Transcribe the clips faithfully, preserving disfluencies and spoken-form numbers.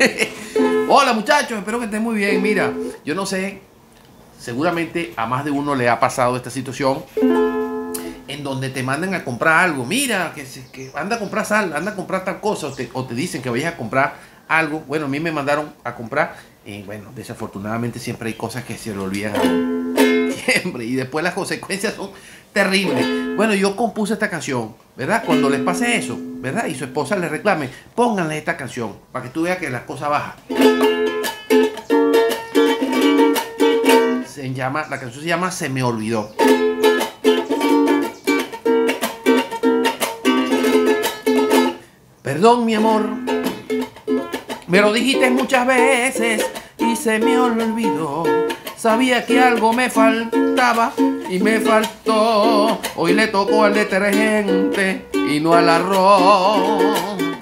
Hola muchachos, espero que estén muy bien. Mira, yo no sé, seguramente a más de uno le ha pasado esta situación en donde te mandan a comprar algo. Mira, que, se- que anda a comprar sal, anda a comprar tal cosa, o te, o te dicen que vayas a comprar algo. Bueno, a mí me mandaron a comprar y bueno, desafortunadamente siempre hay cosas que se le olvidan a uno. Siempre. Y después las consecuencias son terribles. Bueno, yo compuse esta canción, ¿verdad? Cuando les pase eso, ¿verdad? Y su esposa le reclame, pónganle esta canción para que tú veas que las cosas bajan. Se llama, la canción se llama Se me olvidó. Perdón, mi amor, me lo dijiste muchas veces y se me olvidó. Sabía que algo me faltaba y me faltó. Hoy le tocó al detergente y no al arroz.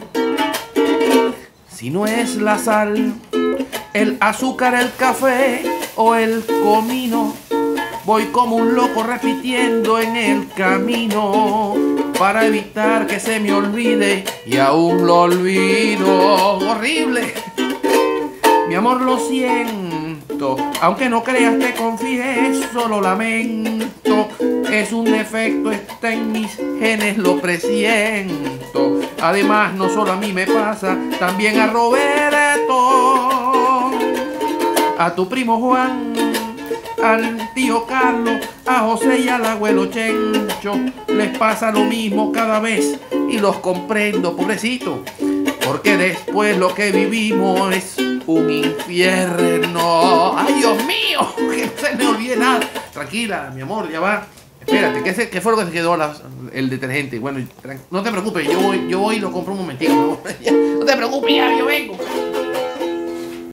Si no es la sal, el azúcar, el café o el comino, voy como un loco repitiendo en el camino para evitar que se me olvide y aún lo olvido. Horrible. Mi amor, lo siento, aunque no creas, te confieso, lo lamento. Es un defecto, está en mis genes, lo presiento. Además, no solo a mí me pasa, también a Roberto, a tu primo Juan, al tío Carlos, a José y al abuelo Chencho. Les pasa lo mismo cada vez y los comprendo, pobrecito, porque después lo que vivimos es un infierno. ¡Ay, Dios mío! Que no se me olvide nada. Tranquila, mi amor, ya va. Espérate, ¿qué, se, qué fue lo que se quedó la, el detergente? Bueno, no te preocupes, yo voy, yo voy y lo compro un momentito. No te preocupes, ya, yo vengo.